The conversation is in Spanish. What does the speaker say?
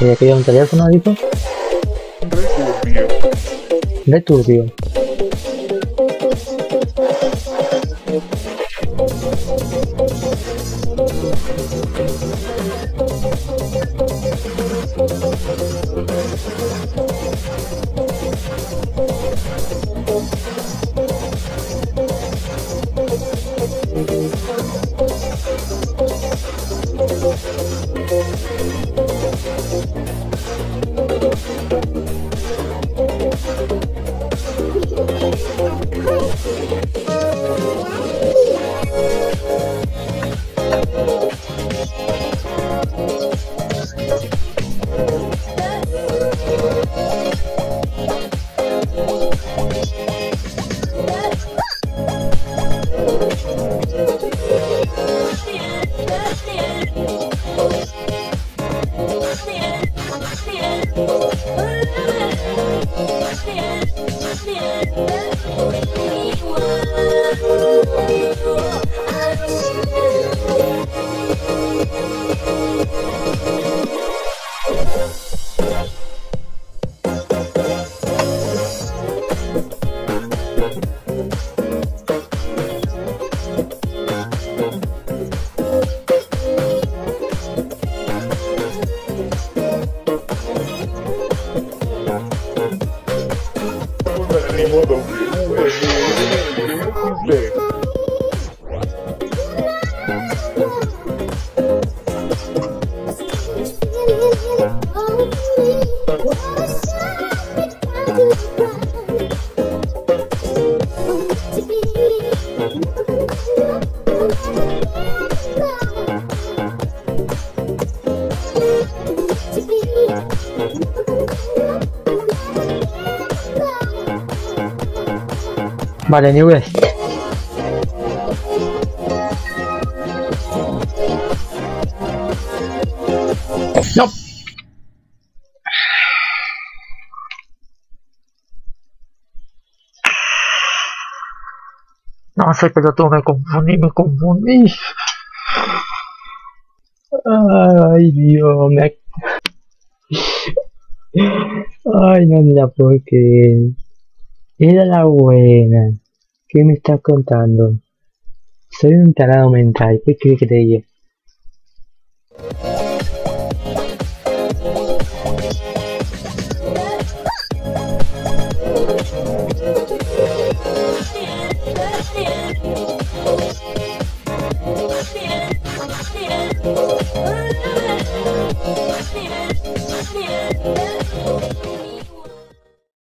¿Quería que un teléfono, dijo? Returbio. Returbio. Unánimo W. Vale, New West. No. No sé, pero tú me confundí. Ay, Dios, Ay, no la puedo creer. Era la buena. ¿Qué me estás contando? Soy un tarado mental. ¿Qué crees que te diga?